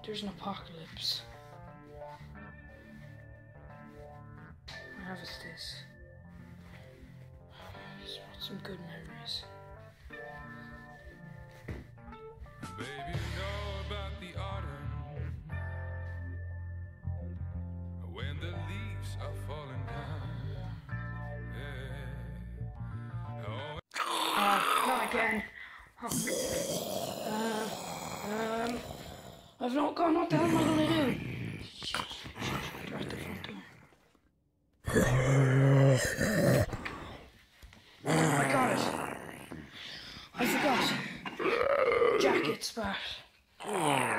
There's an apocalypse. What have is this? It's brought some good memories. Baby, you know about the autumn when the leaves are falling down. Yeah. Oh. Not again. Oh. I've not got. What the hell am I gonna do? They're at the front door. I got it. I forgot. Jacket's back.